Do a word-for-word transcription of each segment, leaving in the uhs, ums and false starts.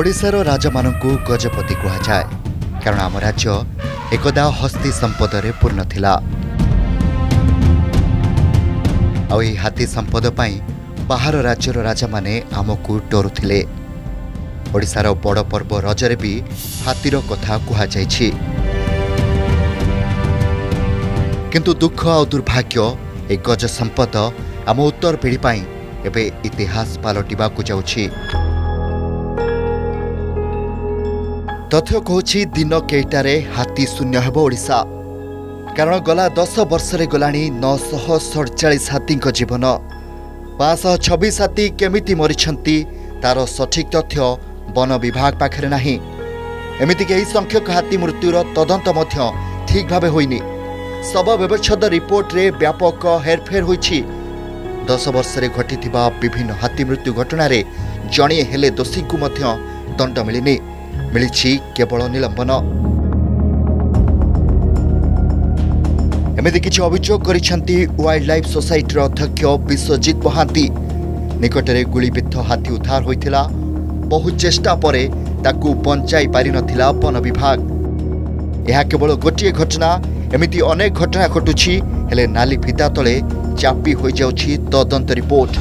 ओडिशार राजा मानकु गजपति कहुए कारण आम राज्य एकदा हस्ती संपद रे पूर्ण थिला। आ हाथी संपद पाई बाहर राज्यर राजा माने आमको डरुथिले। ओडिशार बड़ पर्व रजरे भी हाथीर कथा कह जाइछि। किंतु दुख और दुर्भाग्य ए गज संपद आम उत्तर पीढ़ी पाई एबे इतिहास पलटिबा को जाउछि। तथ्य कहूछि दिन केटारे हाथी शून्य हेब ओडिशा। कारण गला दस वर्ष रे गलानी नौ सौ सड़चाश हाथी जीवन पाँच सौ छब्बीस हाथी केमिति मरिछंती तार सठिक तथ्य वन विभाग पाखरे नाही। एमिति के संख्यक हाथी मृत्युर तदंत मध्य ठीक भावे होइनी। शव व्यवच्छेद रिपोर्ट रे व्यापक हेरफेर होइछि। दस वर्ष रे घटिथिबा विभिन्न हाथी मृत्यु घटना रे जणिए हेले दोषी को मध्य दंड मिलिनी। मिलिछि केवल निलंबन। एमिति किछि अभियोग करिसेंती वाइल्ड लाइफ सोसाइटी अध्यक्ष विश्वजित महांती। निकटरे गुलीबिद्ध हाथी उद्धार होइथिला। बहु चेष्टा परे ताकू बंचाई पारि नथिला वन विभाग। यह केवल गोटिए घटना, एमिति अनेक घटना घटुछि हेले नाली फिता तले चापी होई जाउछि तदंत रिपोर्ट।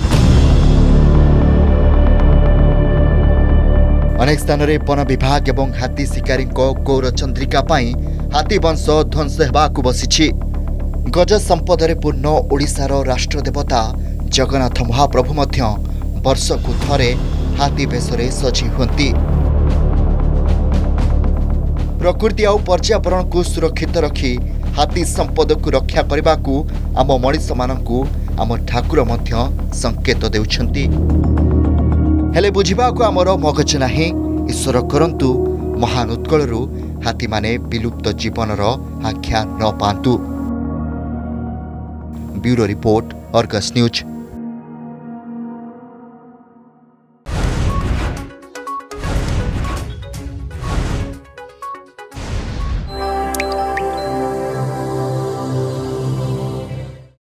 अनेक स्थान रे वन विभाग एवं हाथी शिकारी गौर चंद्रिका पाई हाथी वंश ध्वंस हेबाकु बसिछि। गज संपद रे पूर्ण ओडिशार राष्ट्रदेवता जगन्नाथ महाप्रभु मध्य वर्षकु थरे हाथी बेशरे सजी हुंती। प्रकृति आउ पर्यावरण को सुरक्षित रखी हाथी संपद को रक्षा करने को आम मनीष मानू आम ठाकुर मध्य संकेत देउछंती। हेले बुझिबा को आमर मगज नाही। ईश्वर करंतु महान उत्कलरू हाथी माने विलुप्त जीवनर आख्या न पांतु। Bureau report, Argus news.